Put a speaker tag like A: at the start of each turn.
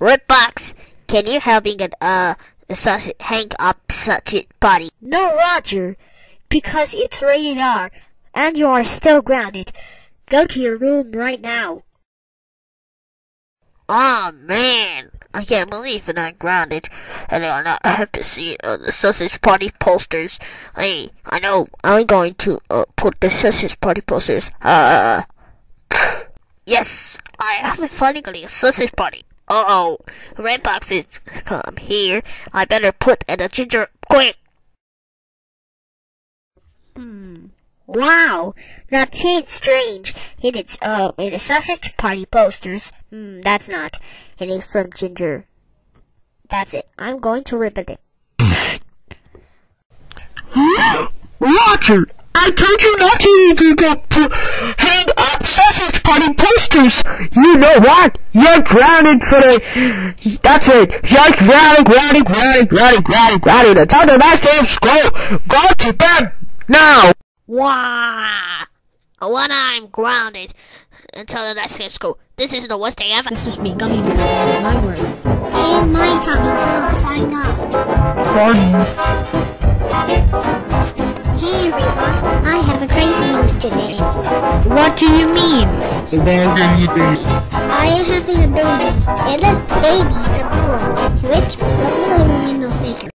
A: Redbox, can you help me get hang up such a body?
B: No, Roger, because it's rated R, and you are still grounded. Go to your room right now.
A: Oh man, I can't believe that I'm grounded, and I have to see the Sausage Party posters. Hey, I know, I'm going to put the Sausage Party posters. Yes, I have finally a sausage party. Uh-oh, Redbox is come here. I better put in a ginger quick.
B: Wow, that changed strange. It is Sausage Party posters. That's not. It is from Ginger. That's it. I'm going to rip it.
C: Roger, I told you not to even hang up Sausage Party posters. You know what? You're grounded for the... That's it. You're grounded until the next day of school. Go to bed now.
A: Wow! When I'm grounded until the next day of school. This is the worst day ever.
B: This was me, Gummy Bear. That was my word.
D: And my Talking Tom, sign off. Hey everyone, I have a great news today.
B: What do you mean?
D: I am having a baby, and that baby is a boy, which is a million Windows Maker.